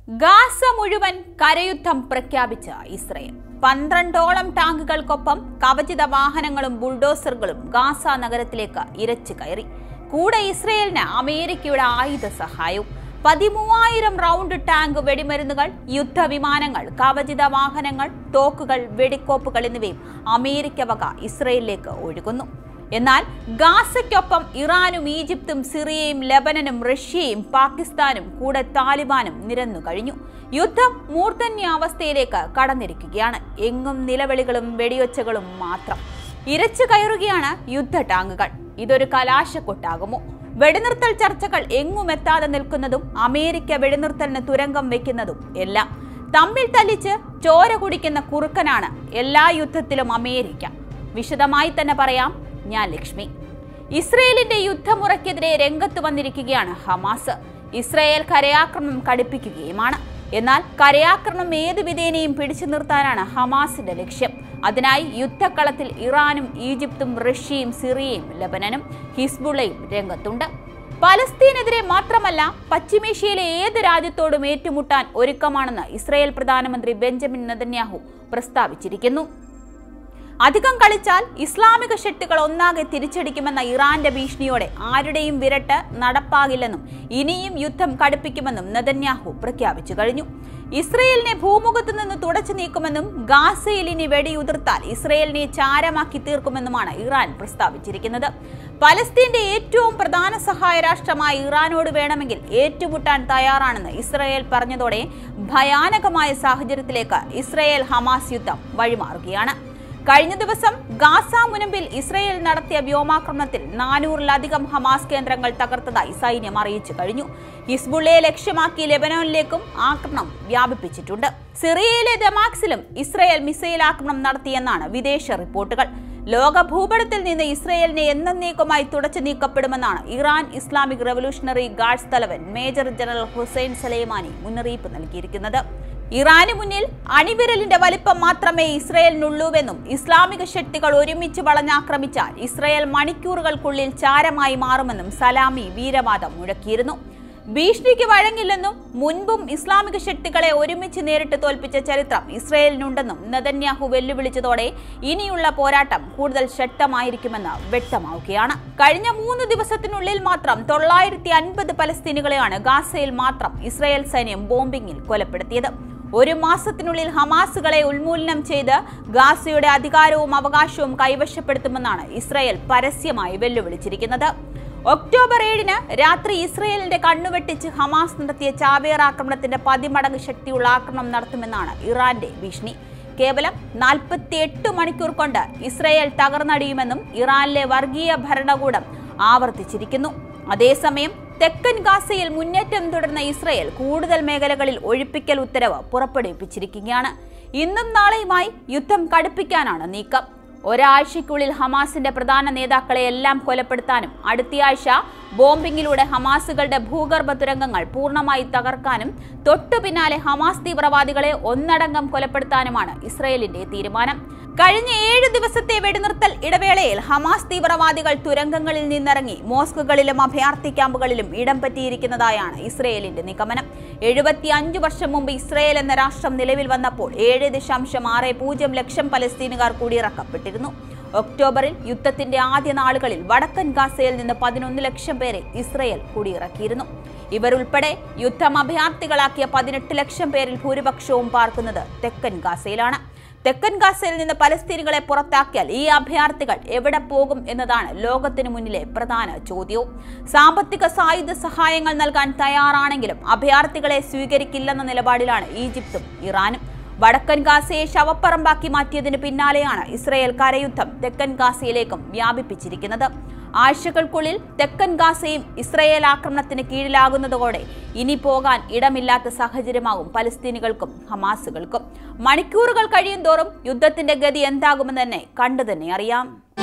Gaza മുഴുവൻ കരയുദ്ധം പ്രഖ്യാപിച്ച Israel 12ഓളം ടാങ്കുകൾക്കൊപ്പം കവചിത വാഹനങ്ങളും ബുൾഡോസറുകളും ഗാസ നഗരത്തിലേക്ക് ഇരച്ചു കയറി. കൂടെ ഇസ്രയേലിന് അമേരിക്കയുടെ ആയുധ സഹായവും. 13,000 റൗണ്ട് ടാങ്ക് വെടിമരുന്നുകൾ, യുദ്ധവിമാനങ്ങൾ, കവചിത വാഹനങ്ങൾ, തോക്കുകൾ, വെടിക്കോപ്പുകൾ എന്നിവയും അമേരിക്ക വക ഇസ്രയേലിലേക്ക് ഒഴുകുന്നു. എന്നാൽ ഗാസയ്ക്കൊപ്പം ഇറാനും ഈജിപ്തും സിറിയയും ലെബനനും റഷ്യയും പാകിസ്ഥാനും കൂടെ താലിബാനും നിരന്നു കഴിഞ്ഞു. യുദ്ധം മൂർധന്യാവസ്ഥയിലേക്ക് കടന്നിരിക്കുകയാണ്. എങ്ങും നിലവിളികളും വെടിയൊച്ചകളും മാത്രം. ഇരച്ചു കയറുകയാണ് യുദ്ധ ടാങ്കുകൾ. ഇതൊരു കലാശക്കൊട്ടാകുമോ? വെടിനിർത്തൽ ചർച്ചകൾ എങ്ങും എത്താതെ നിൽക്കുന്നതും അമേരിക്ക വെടിനിർത്തലിന് തുരങ്കം വെക്കുന്നതും എല്ലാം തമ്മിൽ തല്ലിച്ച് ചോര കുടിക്കുന്ന കുറുക്കനാണ് എല്ലാ യുദ്ധത്തിലും അമേരിക്ക. വിശദമായി തന്നെ പറയാം ഞാൻ ലക്ഷ്മി. ഇസ്രയേലിന്റെ യുദ്ധമുറയ്ക്കെതിരെ രംഗത്ത് വന്നിരിക്കുകയാണ് ഹമാസ്. ഇസ്രയേൽ കരയാക്രമണം കടുപ്പിക്കുകയുമാണ്. എന്നാൽ കരയാക്രമണം ഏത് വിധേനയും പിടിച്ചു നിർത്താനാണ് ഹമാസിന്റെ ലക്ഷ്യം. അതിനായി യുദ്ധക്കളത്തിൽ ഇറാനും ഈജിപ്തും റഷ്യയും സിറിയയും ലെബനനും ഹിസ്ബുള്ളയും രംഗത്തുണ്ട്. പലസ്തീനെതിരെ മാത്രമല്ല പശ്ചിമേഷ്യയിലെ ഏത് രാജ്യത്തോടും ഏറ്റുമുട്ടാൻ ഒരുക്കമാണെന്ന് ഇസ്രയേൽ പ്രധാനമന്ത്രി ബെഞ്ചമിൻ നെതന്യാഹു പ്രസ്താവിച്ചിരിക്കുന്നു. അധികം കളിച്ചാൽ ഇസ്ലാമിക ശക്തികൾ ഒന്നാകെ തിരിച്ചടിക്കുമെന്ന ഇറാന്റെ ഭീഷണിയോടെ ആരുടെയും വിരട്ട് നടപ്പാകില്ലെന്നും ഇനിയും യുദ്ധം കടുപ്പിക്കുമെന്നും നെതന്യാഹു പ്രഖ്യാപിച്ചു കഴിഞ്ഞു. ഇസ്രയേലിനെ ഭൂമുഖത്ത് നിന്ന് തുടച്ചു നീക്കുമെന്നും ഗാസയിൽ ഇനി വെടിയുതിർത്താൽ ഇസ്രയേലിനെ ചാരമാക്കി തീർക്കുമെന്നുമാണ് ഇറാൻ പ്രസ്താവിച്ചിരിക്കുന്നത്. പലസ്തീന്റെ ഏറ്റവും പ്രധാന സഹായ രാഷ്ട്രമായ ഇറാനോട് വേണമെങ്കിൽ ഏറ്റുമുട്ടാൻ തയ്യാറാണെന്ന് ഇസ്രയേൽ പറഞ്ഞതോടെ ഭയാനകമായ സാഹചര്യത്തിലേക്ക് ഇസ്രയേൽ ഹമാസ് യുദ്ധം വഴിമാറുകയാണ്. കഴിഞ്ഞ ദിവസം ഗാസ മുനമ്പിൽ ഇസ്രയേൽ നടത്തിയ വ്യോമാക്രമണത്തിൽ 400-ലധികം ഹമാസ് കേന്ദ്രങ്ങൾ തകർത്തതായി സൈന്യം അറിയിച്ചു കഴിഞ്ഞു. ഹിസ്ബുള്ളയെ ലക്ഷ്യമാക്കി ലെബനോനിലേക്കും ആക്രമണം വ്യാപിപ്പിച്ചിട്ടുണ്ട്. സിറിയയിലെ ദമാസ്കസിലും ഇസ്രയേൽ മിസൈൽ ആക്രമണം നടത്തിയെന്നാണ് വിദേശ റിപ്പോർട്ടുകൾ. ലോക ഭൂപടത്തിൽ നിന്ന് ഇസ്രയേലിനെ എന്നേക്കുമായി തുടച്ചു നീക്കപ്പെടുമെന്നാണ് ഇറാൻ ഇസ്ലാമിക് റവല്യൂഷണറി ഗാർഡ്സ് തലവൻ മേജർ ജനറൽ ഹുസൈൻ സലൈമാനി മുന്നറിയിപ്പ് നൽകിയിരിക്കുന്നത്. ഇറാന് മുന്നിൽ അണിവിരലിന്റെ വലിപ്പം മാത്രമേ ഇസ്രയേലിനുള്ളൂവെന്നും ഇസ്ലാമിക ശക്തികൾ ഒരുമിച്ച് വളഞ്ഞാക്രമിച്ചാൽ ഇസ്രയേൽ മണിക്കൂറുകൾക്കുള്ളിൽ ചാരമായി മാറുമെന്നും സലാമി വീരവാദം മുഴക്കിയിരുന്നു. ഭീഷണിക്ക് വഴങ്ങില്ലെന്നും മുൻപും ഇസ്ലാമിക ശക്തികളെ ഒരുമിച്ച് നേരിട്ട് തോൽപ്പിച്ച ചരിത്രം ഇസ്രയേലിനുണ്ടെന്നും നെതന്യാഹു വെല്ലുവിളിച്ചതോടെ ഇനിയുള്ള പോരാട്ടം കൂടുതൽ ശക്തമായിരിക്കുമെന്ന് വ്യക്തമാവുകയാണ്. കഴിഞ്ഞ 3 ദിവസത്തിനുള്ളിൽ മാത്രം 950 പലസ്തീനുകളെയാണ് ഗാസയിൽ മാത്രം ഇസ്രയേൽ സൈന്യം ബോംബിംഗിൽ കൊലപ്പെടുത്തിയത്. 1 മാസത്തിനുള്ളിൽ ഹമാസുകളെ ഉന്മൂലനം ചെയ്ത് ഗാസയുടെ അധികാരവും അവകാശവും കൈവശപ്പെടുത്തുമെന്നാണ് ഇസ്രയേൽ പരസ്യമായി വെല്ലുവിളിച്ചിരിക്കുന്നത്. ഒക്ടോബർ 7-ന് രാത്രി ഇസ്രയേലിന്റെ കണ്ണുവെട്ടിച്ച് ഹമാസ് നടത്തിയ ചാവേറാക്രമണത്തിന്റെ 10 മടങ്ങ് ശക്തിയുള്ള ആക്രമണം നടത്തുമെന്നാണ് ഇറാന്റെ ഭീഷണി. കേവലം 48 മണിക്കൂർ കൊണ്ട് ഇസ്രയേൽ തകർന്നടിയുമെന്നും ഇറാനിലെ വർഗീയ ഭരണകൂടം ആവർത്തിച്ചിരിക്കുന്നു. അതേസമയം തെക്കൻ ഗാസയിൽ മുന്നേറ്റം തുടർന്ന ഇസ്രയേൽ കൂടുതൽ മേഖലകളിൽ ഒഴിപ്പിക്കൽ ഉത്തരവ് പുറപ്പെടുവിപ്പിച്ചിരിക്കുകയാണ്. ഇന്നും നാളെയുമായി യുദ്ധം കടുപ്പിക്കാനാണ് നീക്കം. ഒരാഴ്ചയ്ക്കുള്ളിൽ ഹമാസിന്റെ പ്രധാന നേതാക്കളെ എല്ലാം കൊലപ്പെടുത്താനും അടുത്തയാഴ്ച ബോംബിങ്ങിലൂടെ ഹമാസുകളുടെ ഭൂഗർഭ തുരങ്കങ്ങൾ പൂർണ്ണമായി തകർക്കാനും തൊട്ടു പിന്നാലെ ഹമാസ് തീവ്രവാദികളെ ഒന്നടങ്കം കൊലപ്പെടുത്താനുമാണ് ഇസ്രയേലിന്റെ തീരുമാനം. കഴിഞ്ഞ 7 ദിവസത്തെ വെടിനിർത്തൽ ഇടവേളയിൽ ഹമാസ് തീവ്രവാദികൾ തുരങ്കങ്ങളിൽ നിന്നിറങ്ങി മോസ്കുകളിലും അഭയാർത്ഥി ക്യാമ്പുകളിലും ഇടം പറ്റിയിരിക്കുന്നതായാണ് ഇസ്രയേലിന്റെ നിഗമനം. 75 വർഷം മുമ്പ് ഇസ്രയേൽ എന്ന രാഷ്ട്രം നിലവിൽ വന്നപ്പോൾ 7.60 ലക്ഷം പലസ്തീനുകാർ കുടിയിറക്കപ്പെട്ടിരുന്നു. ഒക്ടോബറിൽ യുദ്ധത്തിന്റെ ആദ്യ നാളുകളിൽ വടക്കൻ ഗാസയിൽ നിന്ന് 11 ലക്ഷം പേരെ ഇസ്രയേൽ കുടിയിറക്കിയിരുന്നു. ഇവരുൾപ്പെടെ യുദ്ധം അഭയാർത്ഥികളാക്കിയ 18 ലക്ഷം പേരിൽ ഭൂരിപക്ഷവും പാർക്കുന്നത് തെക്കൻ ഗാസയിലാണ്. തെക്കൻ ഗാസയിൽ നിന്ന് പലസ്തീനുകളെ പുറത്താക്കിയാൽ ഈ അഭയാർത്ഥികൾ എവിടെ പോകും എന്നതാണ് ലോകത്തിനു മുന്നിലെ പ്രധാന ചോദ്യവും. സാമ്പത്തിക സായുധ സഹായങ്ങൾ നൽകാൻ തയ്യാറാണെങ്കിലും അഭയാർത്ഥികളെ സ്വീകരിക്കില്ലെന്ന നിലപാടിലാണ് ഈജിപ്തും ഇറാനും. വടക്കൻ ഗാസയെ ശവപ്പറമ്പാക്കി മാറ്റിയതിന് പിന്നാലെയാണ് ഇസ്രയേൽ കരയുദ്ധം തെക്കൻ ഗാസയിലേക്കും വ്യാപിപ്പിച്ചിരിക്കുന്നത്. ആഴ്ചകൾക്കുള്ളിൽ തെക്കൻ ഗാസയും ഇസ്രയേൽ ആക്രമണത്തിന് കീഴിലാകുന്നതോടെ ഇനി പോകാൻ ഇടമില്ലാത്ത സാഹചര്യമാകും പലസ്തീനികൾക്കും ഹമാസുകൾക്കും. മണിക്കൂറുകൾ കഴിയും തോറും യുദ്ധത്തിന്റെ ഗതി എന്താകുമെന്ന് തന്നെ കണ്ടു തന്നെ അറിയാം.